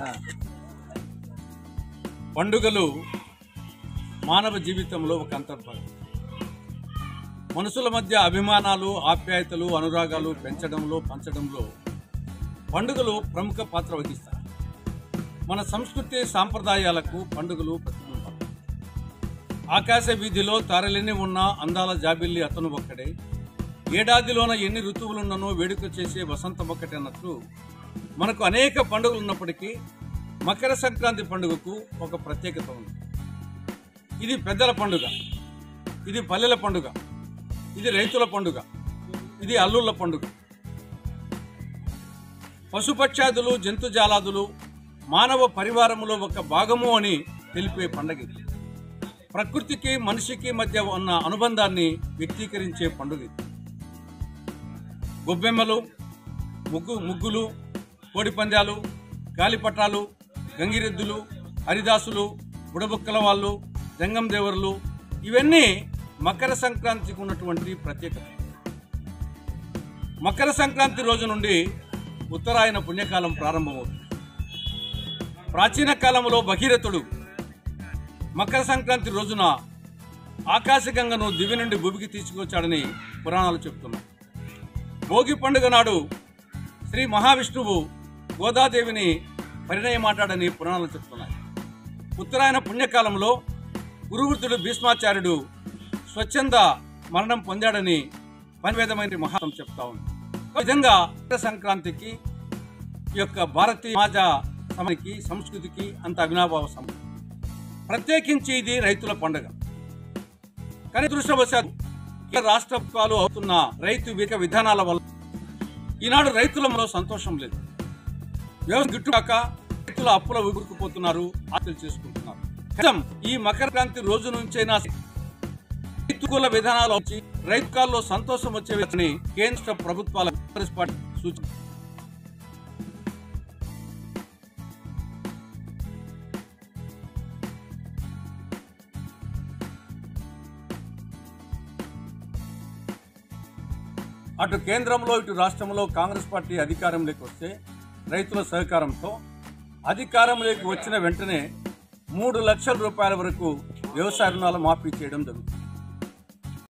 పండుగలు మానవ జీవితంలో ఒక అంతర్భాగం. మనుషుల మధ్య అభిమానాలు, ఆప్యాయతలు, అనురాగాలు పెంచడంలో, పంచడంలో పండుగలు ప్రముఖ పాత్ర వహిస్తాయి. మన సంస్కృతి సాంప్రదాయాలకు పండుగలు ప్రతిబింబం. ఆకాశ వీధిలో తారలేని ఉన్న అందాల జాబిల్లి అతను ఒక్కడే, ఏడాదిలోన ఎన్ని ఋతువులున్ననో వేడుక చేసే వసంతం ఒక్కటే అన్నట్లు మనకు అనేక పండుగలు ఉన్నప్పటికీ మకర సంక్రాంతి పండుగకు ఒక ప్రత్యేకత ఉంది. ఇది పెద్దల పండుగ, ఇది పల్లెల పండుగ, ఇది రైతుల పండుగ, ఇది అల్లుళ్ళ పండుగ. పశుపక్షాదులు, జంతుజాలాదులు మానవ పరివారములో ఒక భాగము అని తెలిపే పండుగ ఇది. ప్రకృతికి మనిషికి మధ్య ఉన్న అనుబంధాన్ని వ్యక్తీకరించే పండుగ ఇది. గొబ్బెమ్మలు, ముగ్గులు, కోడిపందాలు, గాలిపటాలు, గంగిరెద్దులు, హరిదాసులు, బుడబుక్కల వాళ్ళు, జంగం దేవరులు, ఇవన్నీ మకర సంక్రాంతికి ఉన్నటువంటి ప్రత్యేకత. మకర సంక్రాంతి రోజు నుండి ఉత్తరాయణ పుణ్యకాలం ప్రారంభమవుతుంది. ప్రాచీన కాలంలో భగీరథుడు మకర సంక్రాంతి రోజున ఆకాశగంగను దివి నుండి భూమికి తీసుకొచ్చాడని పురాణాలు చెబుతున్నాయి. భోగి పండుగ నాడు శ్రీ మహావిష్ణువు గోదాదేవిని పరిణయమాటాడని పురాణాలు చెప్తున్నాయి. ఉత్తరాయణ పుణ్యకాలంలో గురువృద్ధుడు భీష్మాచార్యుడు స్వచ్ఛంద మరణం పొందాడని పనివేదమైన మహాత్మ చెప్తా ఉంది. ఈ విధంగా మకర సంక్రాంతికి ఈ యొక్క భారతీయ సమాజ సమాజానికి, సంస్కృతికి అంత అవినాభావ సంబంధం. ప్రత్యేకించి ఇది రైతుల పండుగ. కానీ దృష్టవశాత్తు రాష్ట్ర ప్రభుత్వాలు అవుతున్న రైతు వ్యతిరేక విధానాల వల్ల ఈనాడు రైతులలో సంతోషం లేదు. వ్యవసాయం గిట్టుకాక రైతుల అప్పుల ఊరుకుపోతున్నారు, ఆత్మహత్యలు చేసుకుంటున్నారు. ఈ మకర క్రాంతి రోజు నుంచైనా రైతుల విధానాలు వచ్చి రైతుకాల్లో సంతోషం వచ్చేవని కేంద్ర ప్రభుత్వాల సూచన. అటు కేంద్రంలో ఇటు రాష్ట్రంలో కాంగ్రెస్ పార్టీ అధికారంలోకి వస్తే రైతుల సహకారంతో అధికారంలోకి వచ్చిన వెంటనే 3 లక్షల రూపాయల వరకు వ్యవసాయ రుణాలు మాఫీ చేయడం జరుగుతుంది.